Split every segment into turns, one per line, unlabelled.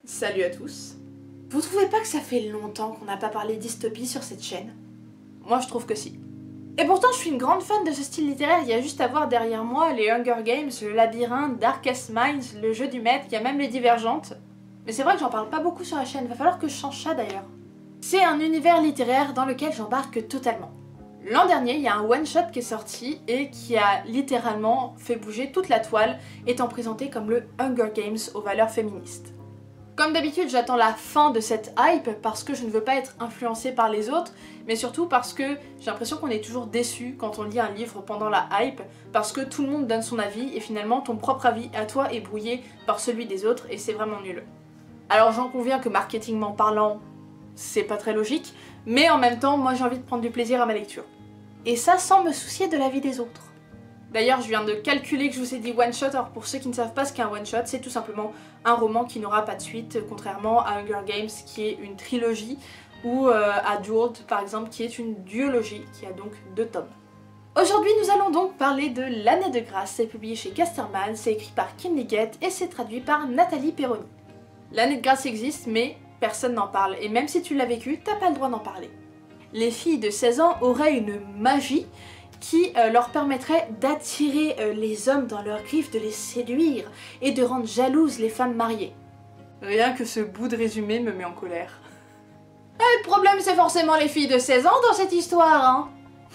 Salut à tous. Vous trouvez pas que ça fait longtemps qu'on n'a pas parlé dystopie sur cette chaîne? Moi je trouve que si. Et pourtant je suis une grande fan de ce style littéraire, il y a juste à voir derrière moi les Hunger Games, le Labyrinthe, Darkest Minds, le Jeu du Maître, il y a même les Divergentes. Mais c'est vrai que j'en parle pas beaucoup sur la chaîne, va falloir que je change ça d'ailleurs. C'est un univers littéraire dans lequel j'embarque totalement. L'an dernier, il y a un one-shot qui est sorti et qui a littéralement fait bouger toute la toile, étant présenté comme le Hunger Games aux valeurs féministes. Comme d'habitude, j'attends la fin de cette hype parce que je ne veux pas être influencée par les autres, mais surtout parce que j'ai l'impression qu'on est toujours déçu quand on lit un livre pendant la hype, parce que tout le monde donne son avis et finalement ton propre avis à toi est brouillé par celui des autres et c'est vraiment nul. Alors j'en conviens que marketingment parlant, c'est pas très logique, mais en même temps, moi j'ai envie de prendre du plaisir à ma lecture. Et ça sans me soucier de l'avis des autres. D'ailleurs, je viens de calculer que je vous ai dit one shot, alors pour ceux qui ne savent pas ce qu'est un one shot, c'est tout simplement un roman qui n'aura pas de suite, contrairement à Hunger Games qui est une trilogie, ou à Duel par exemple qui est une duologie, qui a donc 2 tomes. Aujourd'hui, nous allons donc parler de L'année de grâce, c'est publié chez Casterman, c'est écrit par Kim Liggett et c'est traduit par Nathalie Perroni. L'année de grâce existe, mais personne n'en parle, et même si tu l'as vécu, t'as pas le droit d'en parler. Les filles de 16 ans auraient une magie qui leur permettrait d'attirer les hommes dans leurs griffes, de les séduire et de rendre jalouses les femmes mariées. Rien que ce bout de résumé me met en colère. Le problème c'est forcément les filles de 16 ans dans cette histoire, hein.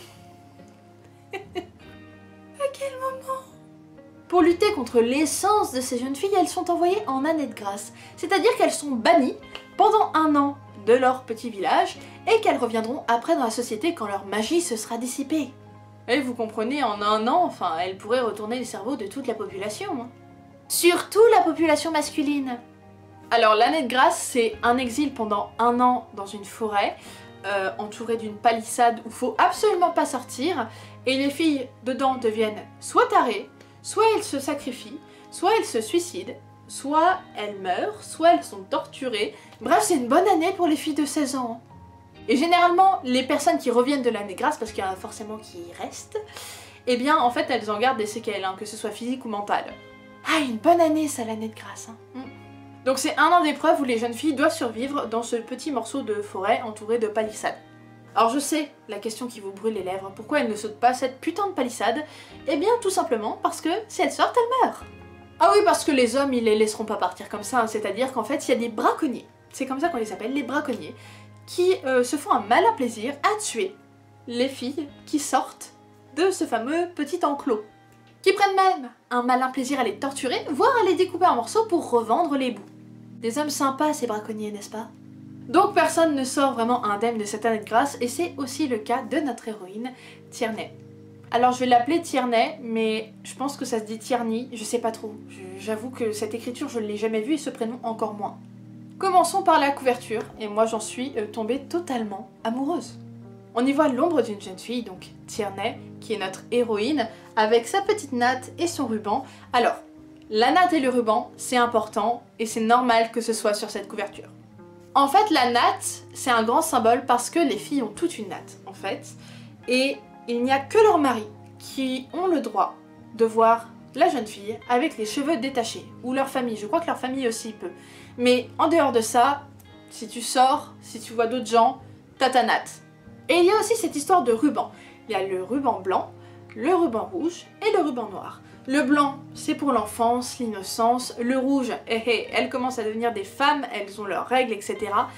À quel moment? Pour lutter contre l'essence de ces jeunes filles, elles sont envoyées en année de grâce, c'est-à-dire qu'elles sont bannies pendant 1 an de leur petit village et qu'elles reviendront après dans la société quand leur magie se sera dissipée. Et vous comprenez, en 1 an, enfin, elle pourrait retourner le cerveau de toute la population. Hein. Surtout la population masculine. Alors, l'année de grâce, c'est un exil pendant 1 an dans une forêt, entourée d'une palissade où faut absolument pas sortir, et les filles dedans deviennent soit tarées, soit elles se sacrifient, soit elles se suicident, soit elles meurent, soit elles sont torturées. Bref, c'est une bonne année pour les filles de 16 ans. Et généralement, les personnes qui reviennent de l'année de grâce, parce qu'il y en a forcément qui restent, eh bien en fait elles en gardent des séquelles, hein, que ce soit physique ou mentale. Ah, une bonne année ça, l'année de grâce. Hein. Donc c'est 1 an d'épreuve où les jeunes filles doivent survivre dans ce petit morceau de forêt entouré de palissades. Alors je sais, la question qui vous brûle les lèvres, pourquoi elles ne sautent pas cette putain de palissade? Eh bien tout simplement parce que si elles sortent, elles meurent. Ah oui, parce que les hommes ils les laisseront pas partir comme ça, hein, c'est-à-dire qu'en fait il y a des braconniers, c'est comme ça qu'on les appelle, les braconniers, qui se font un malin plaisir à tuer les filles qui sortent de ce fameux petit enclos. Qui prennent même un malin plaisir à les torturer, voire à les découper en morceaux pour revendre les bouts. Des hommes sympas ces braconniers, n'est-ce pas? Donc personne ne sort vraiment indemne de cette année de grâce, et c'est aussi le cas de notre héroïne, Tierney. Alors je vais l'appeler Tierney, mais je pense que ça se dit Tierney, je sais pas trop. J'avoue que cette écriture je ne l'ai jamais vue et ce prénom encore moins. Commençons par la couverture, et moi j'en suis tombée totalement amoureuse. On y voit l'ombre d'une jeune fille, donc Tierney, qui est notre héroïne, avec sa petite natte et son ruban. Alors, la natte et le ruban, c'est important, et c'est normal que ce soit sur cette couverture. En fait, la natte, c'est un grand symbole parce que les filles ont toute une natte, en fait, et il n'y a que leurs maris qui ont le droit de voir la jeune fille avec les cheveux détachés, ou leur famille, je crois que leur famille aussi peut. Mais en dehors de ça, si tu sors, si tu vois d'autres gens, t'as ta natte. Et il y a aussi cette histoire de ruban. Il y a le ruban blanc, le ruban rouge et le ruban noir. Le blanc, c'est pour l'enfance, l'innocence. Le rouge, elles commencent à devenir des femmes, elles ont leurs règles, etc.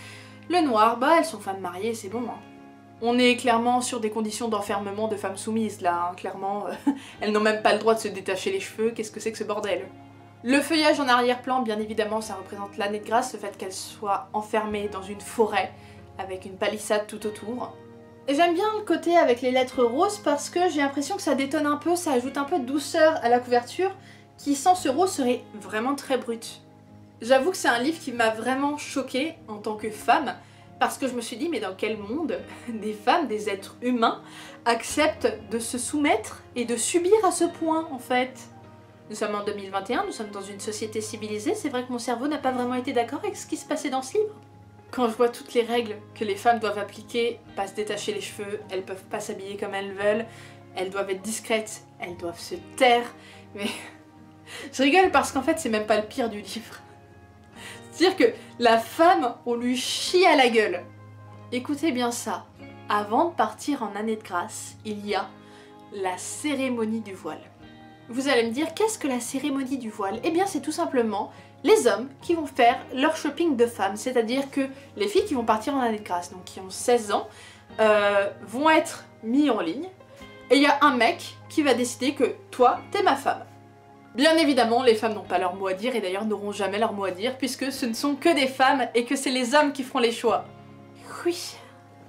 Le noir, bah elles sont femmes mariées, c'est bon. Hein. On est clairement sur des conditions d'enfermement de femmes soumises là, hein. Clairement, elles n'ont même pas le droit de se détacher les cheveux, qu'est-ce que c'est que ce bordel? Le feuillage en arrière-plan, bien évidemment, ça représente l'année de grâce, le fait qu'elle soit enfermée dans une forêt avec une palissade tout autour. Et j'aime bien le côté avec les lettres roses parce que j'ai l'impression que ça détonne un peu, ça ajoute un peu de douceur à la couverture qui sans ce rose serait vraiment très brute. J'avoue que c'est un livre qui m'a vraiment choquée en tant que femme parce que je me suis dit mais dans quel monde des femmes, des êtres humains acceptent de se soumettre et de subir à ce point en fait. Nous sommes en 2021, nous sommes dans une société civilisée, c'est vrai que mon cerveau n'a pas vraiment été d'accord avec ce qui se passait dans ce livre. Quand je vois toutes les règles que les femmes doivent appliquer, pas se détacher les cheveux, elles peuvent pas s'habiller comme elles veulent, elles doivent être discrètes, elles doivent se taire, mais je rigole parce qu'en fait c'est même pas le pire du livre. C'est-à-dire que la femme, on lui chie à la gueule. Écoutez bien ça, avant de partir en année de grâce, il y a la cérémonie du voile. Vous allez me dire, qu'est-ce que la cérémonie du voile? Eh bien c'est tout simplement les hommes qui vont faire leur shopping de femmes, c'est-à-dire que les filles qui vont partir en année de grâce, donc qui ont 16 ans, vont être mis en ligne, et il y a un mec qui va décider que toi, t'es ma femme. Bien évidemment, les femmes n'ont pas leur mot à dire, et d'ailleurs n'auront jamais leur mot à dire, puisque ce ne sont que des femmes, et que c'est les hommes qui feront les choix. Oui.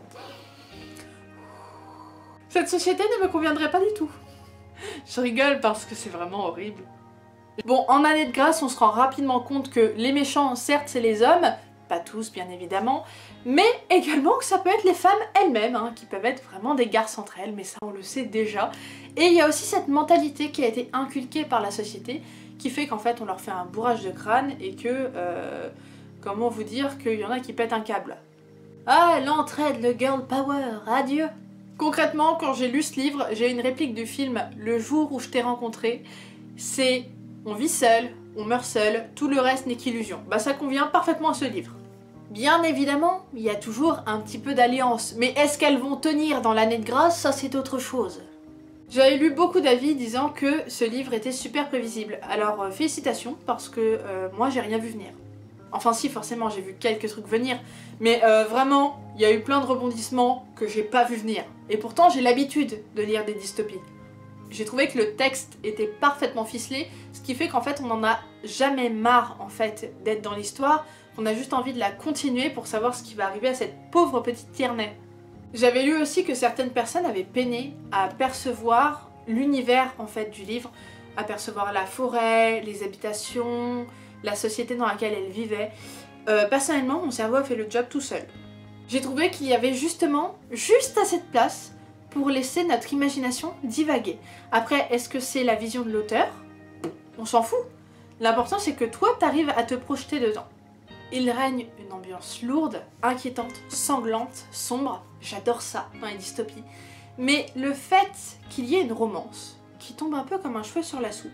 Cette société ne me conviendrait pas du tout. Je rigole parce que c'est vraiment horrible. Bon, en année de grâce, on se rend rapidement compte que les méchants, certes, c'est les hommes, pas tous bien évidemment, mais également que ça peut être les femmes elles-mêmes, hein, qui peuvent être vraiment des garces entre elles, mais ça on le sait déjà. Et il y a aussi cette mentalité qui a été inculquée par la société, qui fait qu'en fait on leur fait un bourrage de crâne et que, comment vous dire, qu'il y en a qui pètent un câble. Ah, l'entraide, le girl power, adieu. Concrètement, quand j'ai lu ce livre, j'ai une réplique du film « Le jour où je t'ai rencontré », c'est « On vit seul, on meurt seul, tout le reste n'est qu'illusion ». Bah ça convient parfaitement à ce livre. Bien évidemment, il y a toujours un petit peu d'alliance, mais est-ce qu'elles vont tenir dans l'année de grâce? Ça c'est autre chose. J'avais lu beaucoup d'avis disant que ce livre était super prévisible, alors félicitations parce que moi j'ai rien vu venir. Enfin si, forcément j'ai vu quelques trucs venir, mais vraiment, il y a eu plein de rebondissements que j'ai pas vu venir. Et pourtant j'ai l'habitude de lire des dystopies. J'ai trouvé que le texte était parfaitement ficelé, ce qui fait qu'en fait on n'en a jamais marre en fait d'être dans l'histoire, on a juste envie de la continuer pour savoir ce qui va arriver à cette pauvre petite Tierney. J'avais lu aussi que certaines personnes avaient peiné à percevoir l'univers en fait du livre, à percevoir la forêt, les habitations, la société dans laquelle elle vivait. Personnellement, mon cerveau a fait le job tout seul. J'ai trouvé qu'il y avait justement, juste assez de place pour laisser notre imagination divaguer. Après, est-ce que c'est la vision de l'auteur? On s'en fout. L'important c'est que toi, t'arrives à te projeter dedans. Il règne une ambiance lourde, inquiétante, sanglante, sombre. J'adore ça dans les dystopies. Mais le fait qu'il y ait une romance qui tombe un peu comme un cheveu sur la soupe,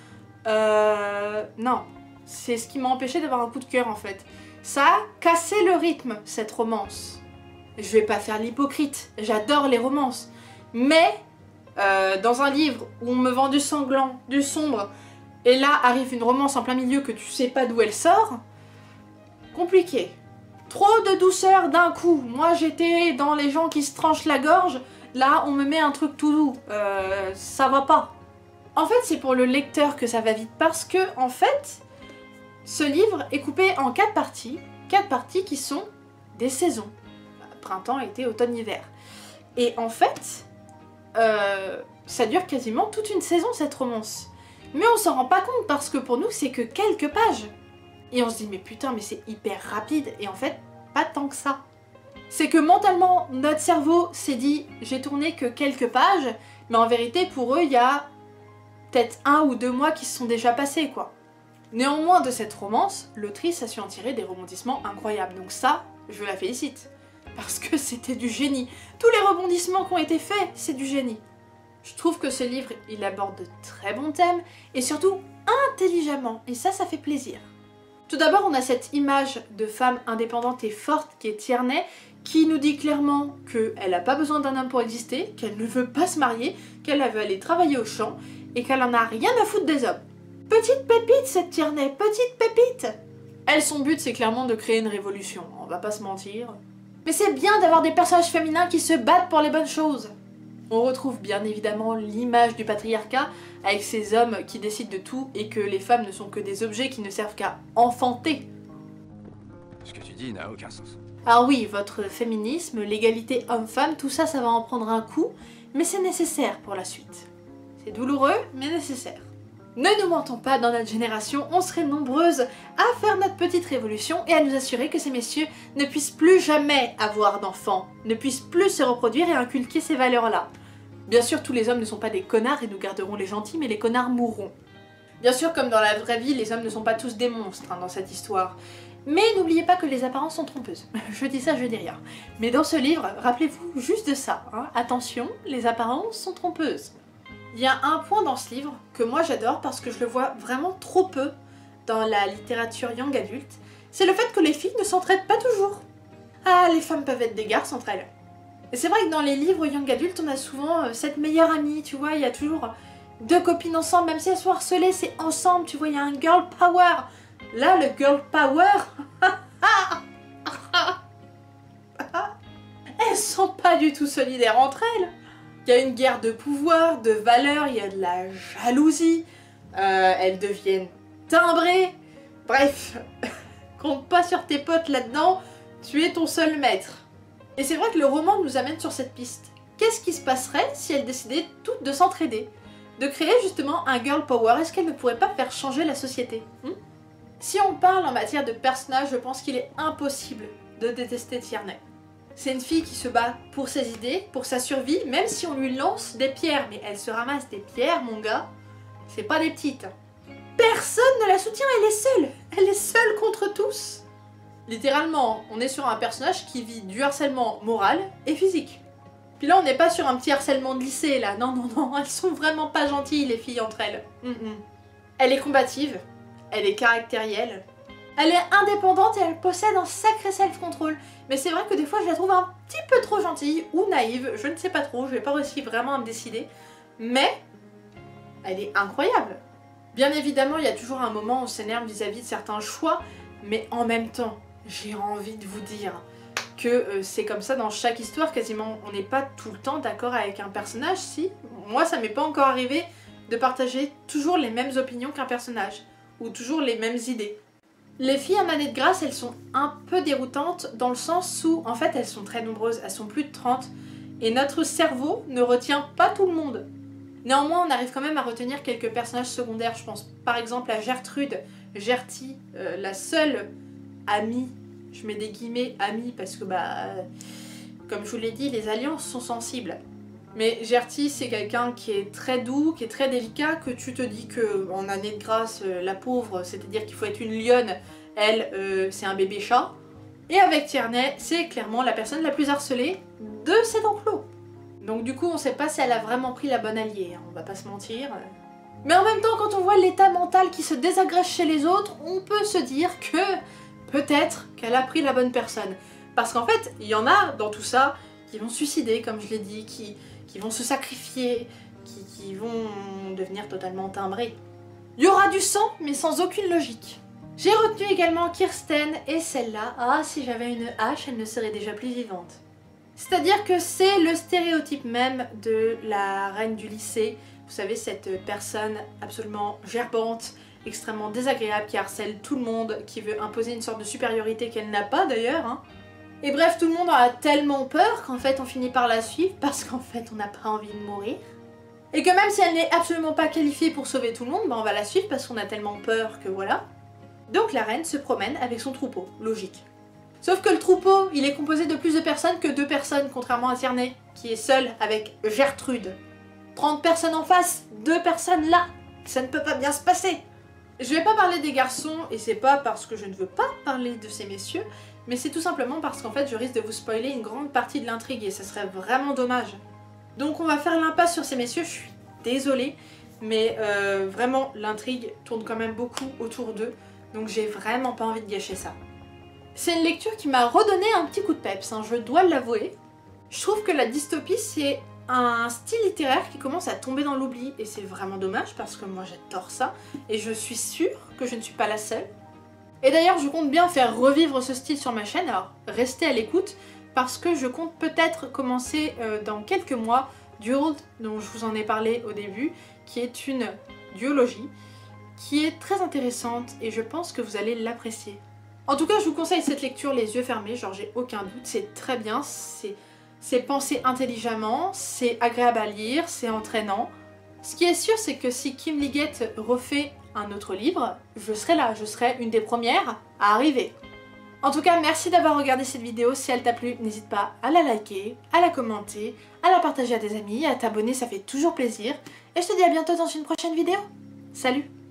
non. C'est ce qui m'a empêché d'avoir un coup de cœur en fait. Ça a cassé le rythme, cette romance. Je vais pas faire l'hypocrite, j'adore les romances. Mais, dans un livre où on me vend du sanglant, du sombre, et là arrive une romance en plein milieu que tu sais pas d'où elle sort, compliqué. Trop de douceur d'un coup. Moi j'étais dans les gens qui se tranchent la gorge, là on me met un truc tout doux. Ça va pas. En fait c'est pour le lecteur que ça va vite parce que, en fait, ce livre est coupé en 4 parties qui sont des saisons. Printemps, été, automne, hiver. Et en fait, ça dure quasiment toute une saison cette romance. Mais on s'en rend pas compte parce que pour nous c'est que quelques pages. Et on se dit mais putain mais c'est hyper rapide et en fait pas tant que ça. C'est que mentalement notre cerveau s'est dit j'ai tourné que quelques pages, mais en vérité pour eux il y a peut-être 1 ou 2 mois qui se sont déjà passés quoi. Néanmoins de cette romance, l'autrice a su en tirer des rebondissements incroyables, donc ça je la félicite. Parce que c'était du génie. Tous les rebondissements qui ont été faits, c'est du génie. Je trouve que ce livre, il aborde de très bons thèmes, et surtout intelligemment, et ça fait plaisir. Tout d'abord, on a cette image de femme indépendante et forte qui est Tierney, qui nous dit clairement qu'elle n'a pas besoin d'un homme pour exister, qu'elle ne veut pas se marier, qu'elle veut aller travailler au champ, et qu'elle en a rien à foutre des hommes. Petite pépite cette Tierney, petite pépite! Elle, son but, c'est clairement de créer une révolution, on va pas se mentir. Mais c'est bien d'avoir des personnages féminins qui se battent pour les bonnes choses. On retrouve bien évidemment l'image du patriarcat avec ces hommes qui décident de tout et que les femmes ne sont que des objets qui ne servent qu'à enfanter.
Ce que tu dis n'a aucun sens.
Alors oui, votre féminisme, l'égalité homme-femme, tout ça, ça va en prendre un coup, mais c'est nécessaire pour la suite. C'est douloureux, mais nécessaire. Ne nous mentons pas, dans notre génération, on serait nombreuses à faire notre petite révolution et à nous assurer que ces messieurs ne puissent plus jamais avoir d'enfants, ne puissent plus se reproduire et inculquer ces valeurs-là. Bien sûr, tous les hommes ne sont pas des connards et nous garderons les gentils, mais les connards mourront. Bien sûr, comme dans la vraie vie, les hommes ne sont pas tous des monstres dans cette histoire. Mais n'oubliez pas que les apparences sont trompeuses. Je dis ça, je dis rien. Mais dans ce livre, rappelez-vous juste de ça. Hein. Attention, les apparences sont trompeuses. Il y a un point dans ce livre que moi j'adore parce que je le vois vraiment trop peu dans la littérature young adulte, c'est le fait que les filles ne s'entraident pas toujours. Ah, les femmes peuvent être des garces entre elles. Et c'est vrai que dans les livres young adultes, on a souvent cette meilleure amie, tu vois, il y a toujours deux copines ensemble, même si elles sont harcelées, c'est ensemble, tu vois, il y a un girl power. Là, le girl power, elles sont pas du tout solidaires entre elles. Il y a une guerre de pouvoir, de valeurs, il y a de la jalousie, elles deviennent timbrées. Bref, compte pas sur tes potes là-dedans, tu es ton seul maître. Et c'est vrai que le roman nous amène sur cette piste. Qu'est-ce qui se passerait si elles décidaient toutes de s'entraider? De créer justement un girl power? Est-ce qu'elles ne pourraient pas faire changer la société? Si on parle en matière de personnage, je pense qu'il est impossible de détester Tierney. C'est une fille qui se bat pour ses idées, pour sa survie, même si on lui lance des pierres. Mais elle se ramasse des pierres, mon gars. C'est pas des petites. Personne ne la soutient, elle est seule. Elle est seule contre tous. Littéralement, on est sur un personnage qui vit du harcèlement moral et physique. Puis là, on n'est pas sur un petit harcèlement de lycée, là. Non, non, non, elles sont vraiment pas gentilles, les filles, entre elles. Elle est combative, elle est caractérielle, elle est indépendante et elle possède un sacré self-control. Mais c'est vrai que des fois, je la trouve un petit peu trop gentille ou naïve, je ne sais pas trop, je vais pas réussi vraiment à me décider. Mais, elle est incroyable. Bien évidemment, il y a toujours un moment où on s'énerve vis-à-vis de certains choix, mais en même temps, j'ai envie de vous dire que c'est comme ça dans chaque histoire, quasiment. On n'est pas tout le temps d'accord avec un personnage, si. Moi, ça m'est pas encore arrivé de partager toujours les mêmes opinions qu'un personnage, ou toujours les mêmes idées. Les filles en année de grâce, elles sont un peu déroutantes dans le sens où, en fait, elles sont très nombreuses, elles sont plus de 30, et notre cerveau ne retient pas tout le monde. Néanmoins, on arrive quand même à retenir quelques personnages secondaires, je pense par exemple à Gertrude, Gertie, la seule amie, je mets des guillemets amie parce que comme je vous l'ai dit, les alliances sont sensibles. Mais Gertie, c'est quelqu'un qui est très doux, qui est très délicat, que tu te dis que en année de grâce, la pauvre, c'est-à-dire qu'il faut être une lionne, elle, c'est un bébé chat. Et avec Tierney, c'est clairement la personne la plus harcelée de cet enclos. Donc du coup, on sait pas si elle a vraiment pris la bonne alliée, hein, on va pas se mentir. Mais en même temps, quand on voit l'état mental qui se désagrège chez les autres, on peut se dire que peut-être qu'elle a pris la bonne personne. Parce qu'en fait, il y en a dans tout ça qui vont se suicider, comme je l'ai dit, qui vont se sacrifier, qui vont devenir totalement timbrés. Il y aura du sang, mais sans aucune logique. J'ai retenu également Kirsten, et celle-là, ah, si j'avais une hache, elle ne serait déjà plus vivante. C'est-à-dire que c'est le stéréotype même de la reine du lycée. Vous savez, cette personne absolument gerbante, extrêmement désagréable, qui harcèle tout le monde, qui veut imposer une sorte de supériorité qu'elle n'a pas d'ailleurs. Hein. Et bref, tout le monde a tellement peur qu'en fait on finit par la suivre parce qu'en fait on n'a pas envie de mourir. Et que même si elle n'est absolument pas qualifiée pour sauver tout le monde, on va la suivre parce qu'on a tellement peur que voilà. Donc la reine se promène avec son troupeau, logique. Sauf que le troupeau, il est composé de plus de personnes que 2 personnes, contrairement à Tierney, qui est seule avec Gertrude. 30 personnes en face, 2 personnes là, ça ne peut pas bien se passer. Je vais pas parler des garçons, et c'est pas parce que je ne veux pas parler de ces messieurs, mais c'est tout simplement parce qu'en fait je risque de vous spoiler une grande partie de l'intrigue, et ça serait vraiment dommage. Donc on va faire l'impasse sur ces messieurs, je suis désolée, mais vraiment l'intrigue tourne quand même beaucoup autour d'eux, donc j'ai vraiment pas envie de gâcher ça. C'est une lecture qui m'a redonné un petit coup de peps, hein, je dois l'avouer. Je trouve que la dystopie, c'est un style littéraire qui commence à tomber dans l'oubli, et c'est vraiment dommage parce que moi j'adore ça, et je suis sûre que je ne suis pas la seule. Et d'ailleurs, je compte bien faire revivre ce style sur ma chaîne, alors restez à l'écoute, parce que je compte peut-être commencer dans quelques mois Dueled, dont je vous en ai parlé au début, qui est une duologie, qui est très intéressante, et je pense que vous allez l'apprécier. En tout cas, je vous conseille cette lecture les yeux fermés, genre j'ai aucun doute, c'est très bien, c'est pensé intelligemment, c'est agréable à lire, c'est entraînant. Ce qui est sûr, c'est que si Kim Liggett refait un autre livre, je serai là, je serai une des premières à arriver. En tout cas, merci d'avoir regardé cette vidéo, si elle t'a plu, n'hésite pas à la liker, à la commenter, à la partager à tes amis, à t'abonner, ça fait toujours plaisir. Et je te dis à bientôt dans une prochaine vidéo. Salut!